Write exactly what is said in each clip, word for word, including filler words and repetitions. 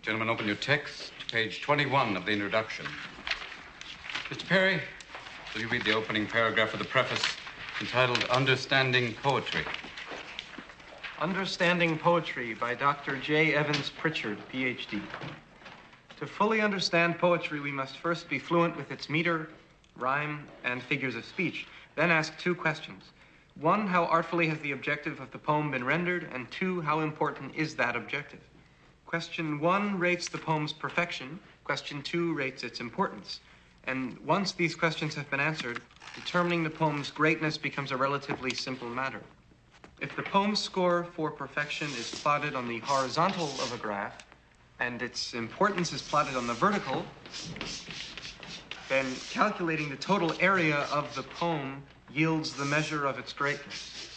Gentlemen, open your text, page twenty-one of the introduction. Mister Perry, will you read the opening paragraph of the preface entitled Understanding Poetry? Understanding Poetry by Doctor J. Evans Pritchard, P H D To fully understand poetry, we must first be fluent with its meter, rhyme, and figures of speech. Then ask two questions. One, how artfully has the objective of the poem been rendered? And two, how important is that objective? Question one rates the poem's perfection. Question two rates its importance. And once these questions have been answered, determining the poem's greatness becomes a relatively simple matter. If the poem's score for perfection is plotted on the horizontal of a graph, and its importance is plotted on the vertical, then calculating the total area of the poem yields the measure of its greatness.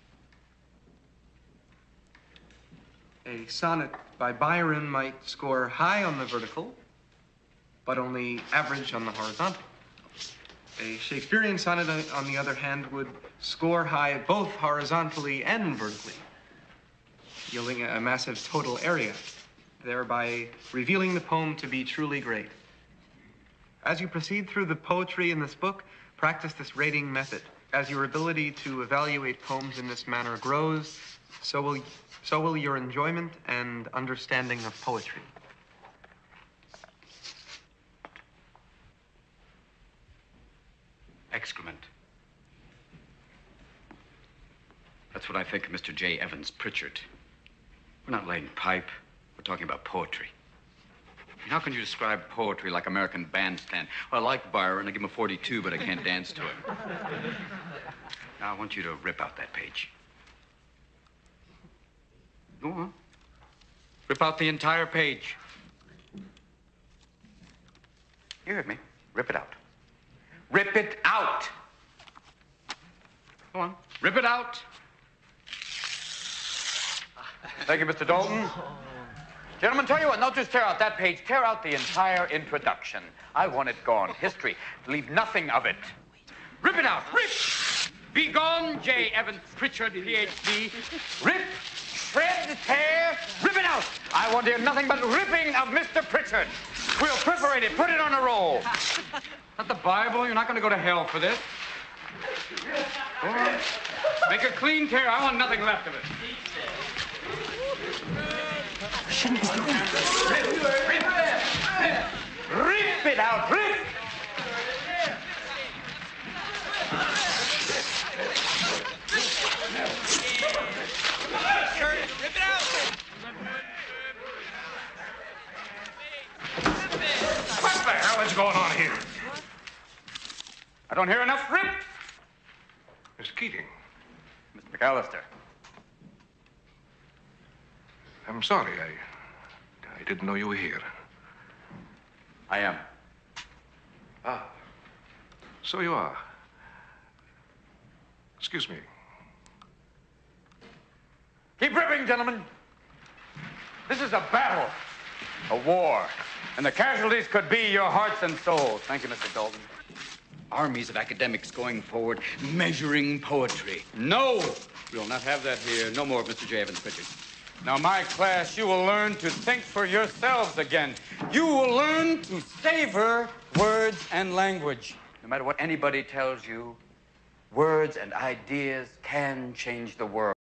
A sonnet by Byron might score high on the vertical, but only average on the horizontal. A Shakespearean sonnet, on the other hand, would score high both horizontally and vertically, yielding a massive total area, thereby revealing the poem to be truly great. As you proceed through the poetry in this book, practice this rating method. As your ability to evaluate poems in this manner grows, so will, so will your enjoyment and understanding of poetry. Excrement. That's what I think of Mister J. Evans Pritchard. We're not laying pipe. We're talking about poetry. How can you describe poetry like American Bandstand? Well, I like Byron. I give him a forty-two, but I can't dance to it. Now, I want you to rip out that page. Go on. Rip out the entire page. You heard me. Rip it out. Rip it out! Go on. Rip it out! Thank you, Mister Dalton. Gentlemen, tell you what, don't just tear out that page. Tear out the entire introduction. I want it gone. History. Leave nothing of it. Rip it out. Rip! Be gone, J. Evans Pritchard, P H D. Rip, shred, tear, rip it out. I want to hear nothing but ripping of Mister Pritchard. We'll perforate it. Put it on a roll. Not the Bible. You're not going to go to hell for this. Go on. Make a clean tear. I want nothing left of it. Shouldn't be doing this. Rip, rip, rip. Rip it out. Rip. Rip it out. What the hell is going on here? I don't hear enough rip. Mister Keating. Mister McAllister. I'm sorry. I, I didn't know you were here. I am. Ah. So you are. Excuse me. Keep ripping, gentlemen. This is a battle, a war, and the casualties could be your hearts and souls. Thank you, Mister Dalton. Armies of academics going forward, measuring poetry. No, we'll not have that here. No more of Mister J. Evans Pritchard. Now, my class, you will learn to think for yourselves again. You will learn to savor words and language. No matter what anybody tells you, words and ideas can change the world.